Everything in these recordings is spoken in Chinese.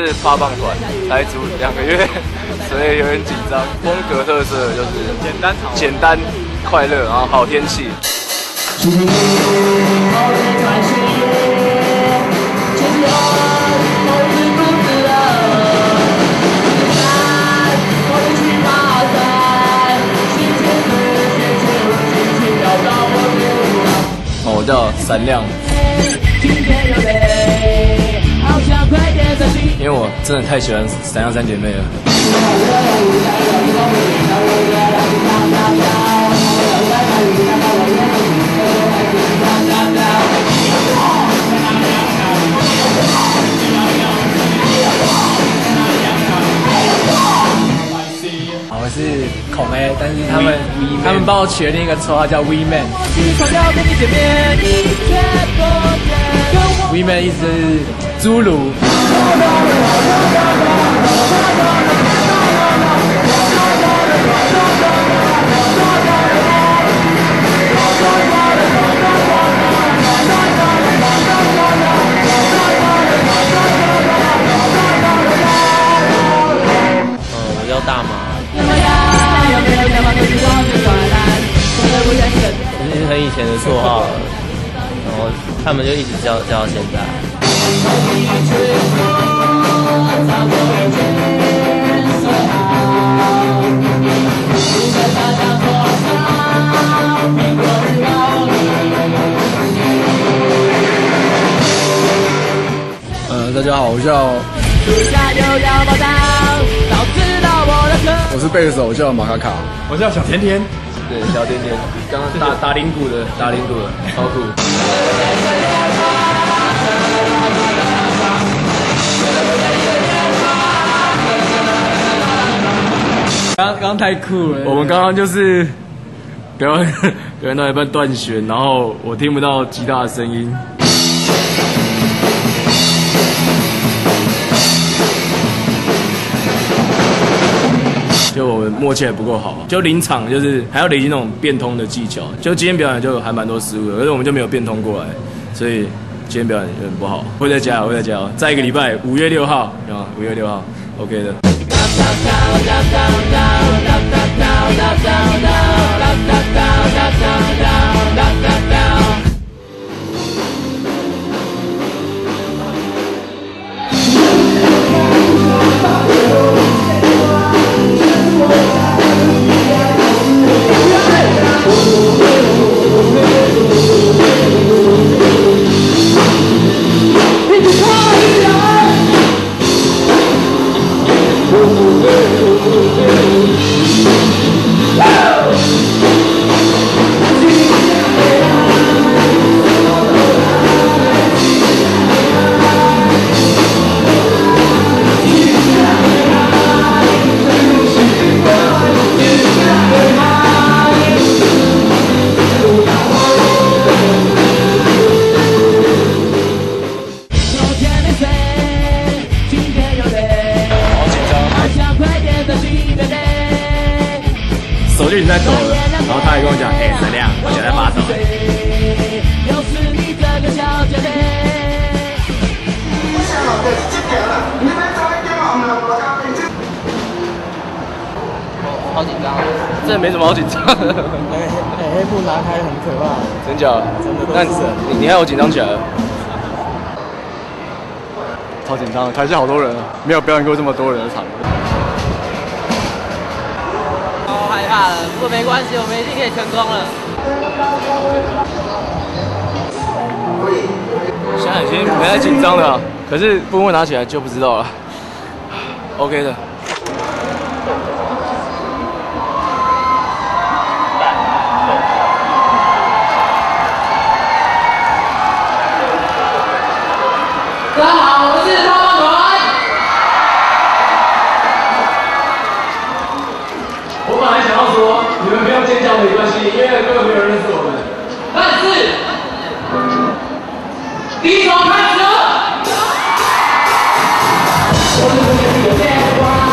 是趴棒团，才组2个月，所以有点紧张。风格特色就是简单、快乐，然后好天气。我叫闪亮，因为我真的太喜欢闪亮三姐妹了。 我是孔 A， 但是他们帮我取了另一个绰号叫 We Man。We Man 意思是侏儒。 我叫大马。这是很以前的绰号了，然后他们就一直叫到现在。 大家好，我是贝斯手，我叫马卡卡，我叫小甜甜。 对，小甜甜，刚刚打铃鼓的，超酷。 刚太酷了。 我们刚刚就是表演到一半断弦，然后我听不到吉他的声音。就我们默契还不够好，就临场就是还要累积那种变通的技巧。就今天表演就还蛮多失误的，可是我们就没有变通过来，所以今天表演有点不好。会再加油，再1个礼拜，5月6号，啊，5月6号 ，OK 的。手就已经在抖了，然后他还跟我讲，闪亮，我现在在发抖。 好紧张， 这没什么好紧张的。 黑布拿开很可怕， 真假？ 真的都那是神。 你还有紧张起来了？超紧张的，台下好多人，没有表演过这么多人的场。 害怕了，不过没关系，我们一定可以成功了。 现在已经没太紧张了，可是布幕拿起来就不知道了。OK 的。 大家好，我是泡泡团。 我本来想要说，你们不用尖叫没关系，因为根本没有人认识我们。 但是，第一首开始了。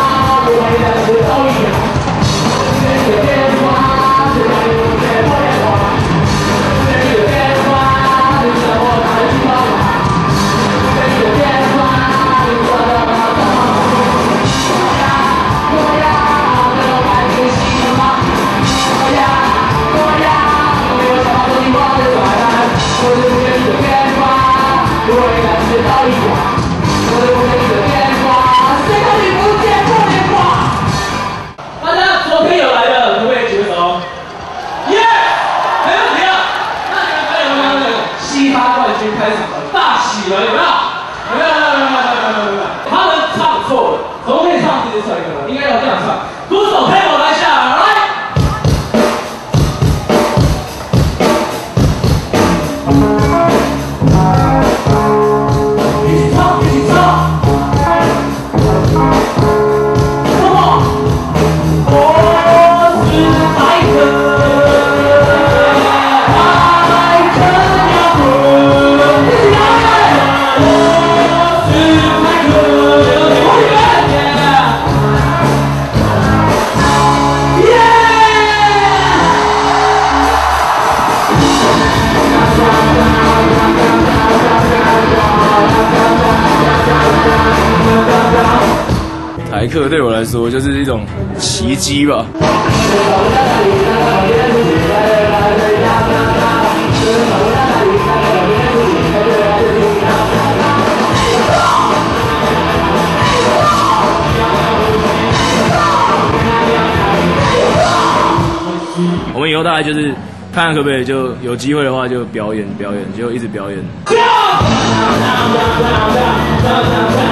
台课对我来说就是一种奇迹吧。我们以后大概就是看看可不可以，就有机会的话就表演，就一直表演。